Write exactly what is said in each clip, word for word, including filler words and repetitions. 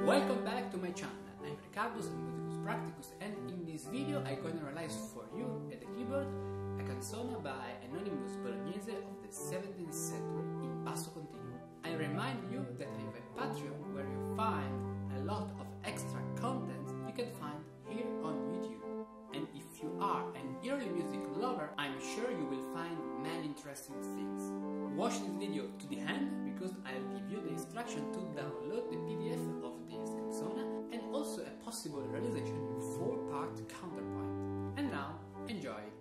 Welcome back to my channel. I'm Riccardo, Musicus Practicus, and in this video I'm going to realize for you at the keyboard a canzone by Anonymous Bolognese of the seventeenth century in basso continuo. I remind you that I have a Patreon where you find a lot of extra content you can find here on YouTube. And if you are an early music lover, I'm sure you will find many interesting things. Watch this video to the end because I'll give you the instruction to download the P D F of this canzone and also a possible realization in four-part counterpoint. And now, enjoy it!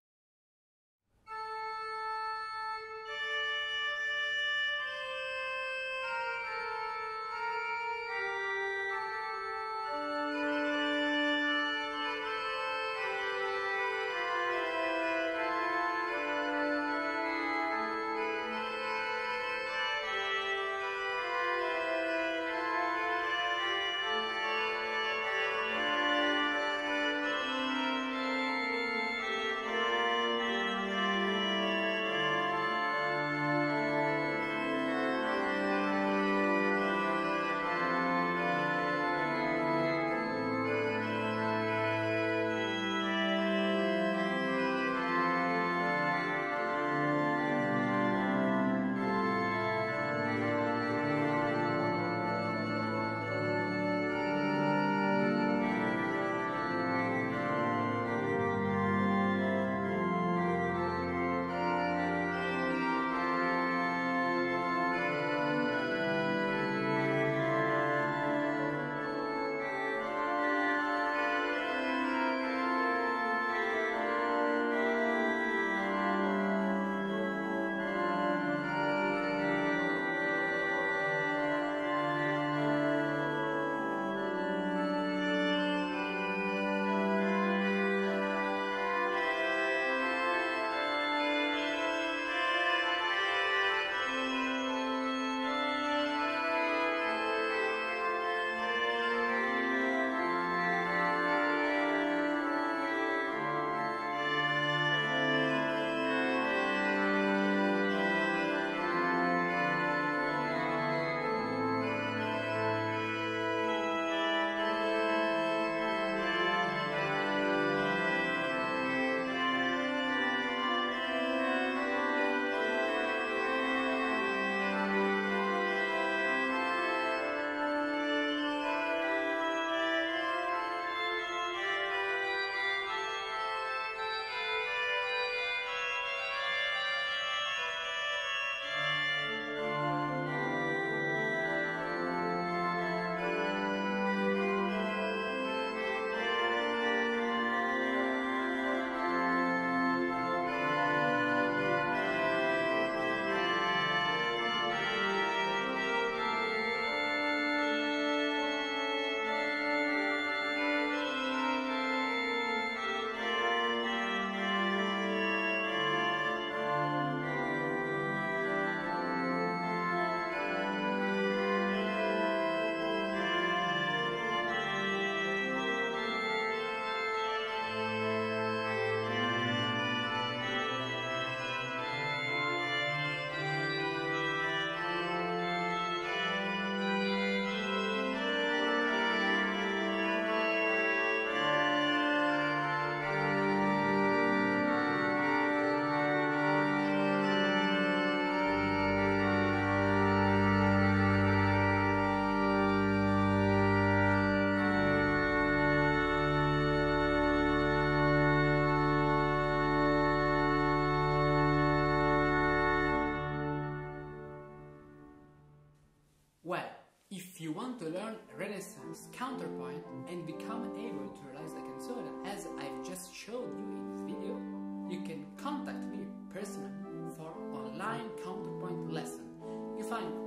Well, if you want to learn Renaissance counterpoint and become able to realize the canzone as I've just showed you in this video, you can contact me personally for online counterpoint lesson. You find